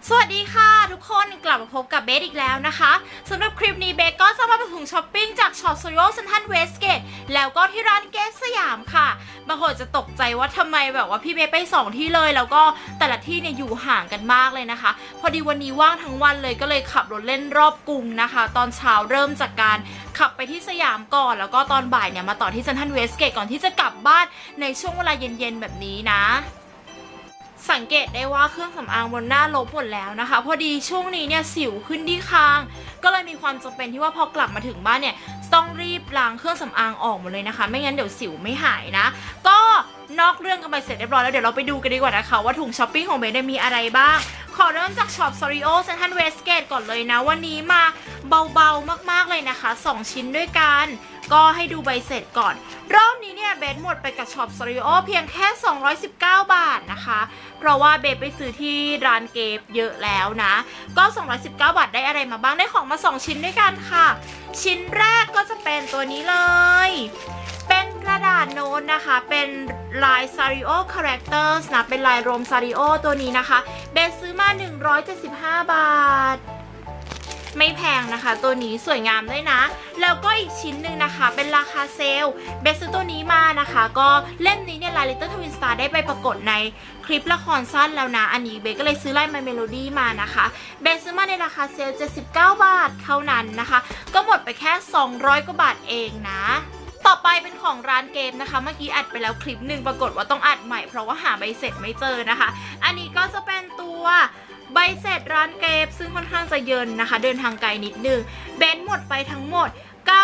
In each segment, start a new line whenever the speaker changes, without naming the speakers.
สวัสดีค่ะทุกคนกลับมาพบกับเบสอีกแล้วนะคะสำหรับคลิปนี้เบสก็จะมาถึงช้อปปิ้งจากช็อปสตูดิโอเซ็นทรัลเวสเกตแล้วก็ที่ร้านเกสสยามค่ะบางคนจะตกใจว่าทำไมแบบว่าพี่เบสไป2ที่เลยแล้วก็แต่ละที่เนี่ยอยู่ห่างกันมากเลยนะคะพอดีวันนี้ว่างทั้งวันเลยก็เลยขับรถเล่นรอบกรุงนะคะตอนเช้าเริ่มจากการขับไปที่สยามก่อนแล้วก็ตอนบ่ายเนี่ยมาต่อที่เซ็นทรัลเวสเกตก่อนที่จะกลับบ้านในช่วงเวลาเย็นๆแบบนี้นะสังเกตได้ว่าเครื่องสำอางบนหน้าลบหมดแล้วนะคะพอดีช่วงนี้เนี่ยสิวขึ้นที่คางก็เลยมีความจำเป็นที่ว่าพอกลับมาถึงบ้านเนี่ยต้องรีบล้างเครื่องสำอางออกหมดเลยนะคะไม่งั้นเดี๋ยวสิวไม่หายนะก็นอกเรื่องกันไปเสร็จเรียบร้อยแล้วเดี๋ยวเราไปดูกันดีกว่านะคะว่าถุงช้อปปิ้งของเบสมีอะไรบ้างขอเริ่มจากช็อปสตูดิโอเซ็นทรัลเวสเกตก่อนเลยนะวันนี้มาเบาๆมากๆเลยนะคะ2ชิ้นด้วยกันก็ให้ดูใบเสร็จก่อนรอบนี้เนี่ยเบสหมดไปกับช็อปสตูดิโอเพียงแค่219 บาทนะคะเพราะว่าเบสไปซื้อที่ร้านเกฟเยอะแล้วนะก็219 บาทได้อะไรมาบ้างได้ของมา2ชิ้นด้วยกันค่ะชิ้นแรกก็จะเป็นตัวนี้เลยเป็นกระดาษโน้ตนะคะเป็นลาย Sario Characters นะเป็นลายโรม Sario ตัวนี้นะคะเบสซื้อมา175 บาทไม่แพงนะคะตัวนี้สวยงามด้วยนะแล้วก็อีกชิ้นหนึ่งนะคะเป็นราคาเซลเบสซื้อตัวนี้มานะคะก็เล่มนี้เนี่ยลาย Little Twin Star ได้ไปปรากฏในคลิปละครสั้นแล้วนะอันนี้เบสก็เลยซื้อลาย My Melody มานะคะเบสซื้อมาในราคาเซล79 บาทเท่านั้นนะคะก็หมดไปแค่200 กว่าบาทเองนะต่อไปเป็นของร้านเกมนะคะเมื่อกี้อัดไปแล้วคลิปหนึ่งปรากฏว่าต้องอัดใหม่เพราะว่าหาใบเสร็จไม่เจอนะคะอันนี้ก็จะเป็นตัวใบเสร็จร้านเกฟซึ่งค่อนข้างจะเยินนะคะเดินทางไกลนิดนึงเบนหมดไปทั้งหมด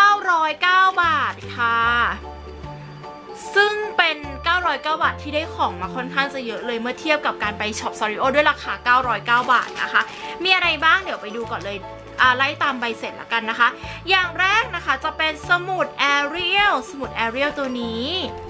909 บาทค่ะซึ่งเป็น909 บาทที่ได้ของมาค่อนข้างจะเยอะเลยเมื่อเทียบกับการไปช็อปสตูดิโอด้วยราคา909 บาทนะคะมีอะไรบ้างเดี๋ยวไปดูก่อนเลยไล่ตามใบเสร็จละกันนะคะอย่างแรกนะคะจะเป็นสมุดแอเรียลตัวนี้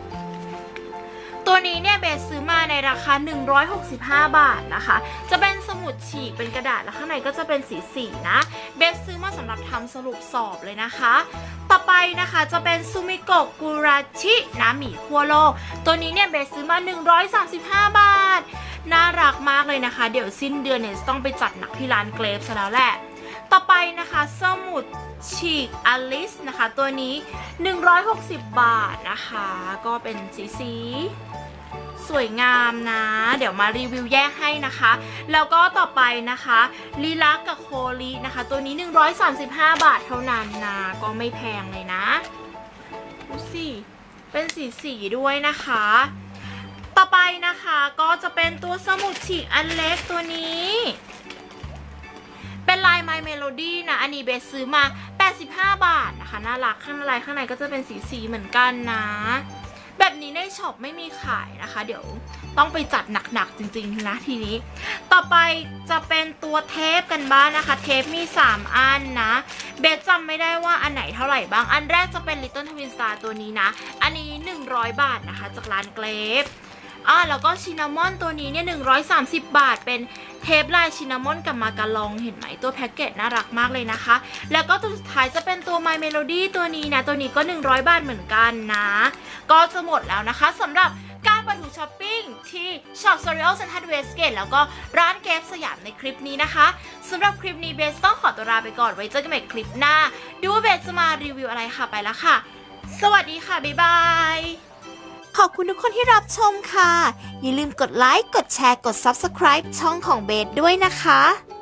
เนี่ยเบสซื้อมาในราคา165 บาทนะคะจะเป็นสมุดฉีกเป็นกระดาษแล้วข้างในก็จะเป็นสีนะเบสซื้อมาสำหรับทำสรุปสอบเลยนะคะต่อไปนะคะจะเป็นซูมิโกะกุราชินะหมี่คั่วโลกตัวนี้เนี่ยเบสซื้อมา135 บาทน่ารักมากเลยนะคะเดี๋ยวสิ้นเดือนเนี่ยต้องไปจัดหนักที่ร้านเกรฟซะแล้วแหละต่อไปนะคะสมุดฉีกอลิสนะคะตัวนี้160 บาทนะคะก็เป็นสีสวยงามนะเดี๋ยวมารีวิวแยกให้นะคะแล้วก็ต่อไปนะคะลีลักกับโคลีนะคะตัวนี้135 บาทเท่านั้นนะก็ไม่แพงเลยนะดูสิเป็นสีด้วยนะคะต่อไปนะคะก็จะเป็นตัวสมุดฉีกอันเล็กตัวนี้เป็นลาย My Melody นะอันนี้เบสซื้อมา85 บาทนะคะน่ารักข้างในก็จะเป็นสีเหมือนกันนะแบบนี้ในช็อปไม่มีขายนะคะเดี๋ยวต้องไปจัดหนักๆจริงๆนะทีนี้ต่อไปจะเป็นตัวเทปกันบ้างนะคะเทปมี3อันนะเบสจำไม่ได้ว่าอันไหนเท่าไหร่บ้างอันแรกจะเป็น Little Twin Star ตัวนี้นะอันนี้100 บาทนะคะจากร้านเกรฟแล้วก็ชินนามอนตัวนี้เนี่ย130 บาทเป็นเทปลายชินนามอนกับมาการองเห็นไหมตัวแพ็กเกจน่ารักมากเลยนะคะแล้วก็ตัวสุดท้ายจะเป็นตัว My Melody ตัวนี้นะตัวนี้ก็100 บาทเหมือนกันนะก็จะหมดแล้วนะคะสำหรับการไปถูช้อปปิ้งที่ช็อปสตูดิโอเซ็นทรัลเวสเกตแล้วก็ร้านเกฟสยามในคลิปนี้นะคะสำหรับคลิปนี้เบสต้องขอตัวลาไปก่อนไว้เจอกันใหม่คลิปหน้าดูว่าเบสจะมารีวิวอะไรค่ะไปแล้วค่ะสวัสดีค่ะบ๊ายบายขอบคุณทุกคนที่รับชมค่ะอย่าลืมกดไลค์กดแชร์กด Subscribe ช่องของเบสด้วยนะคะ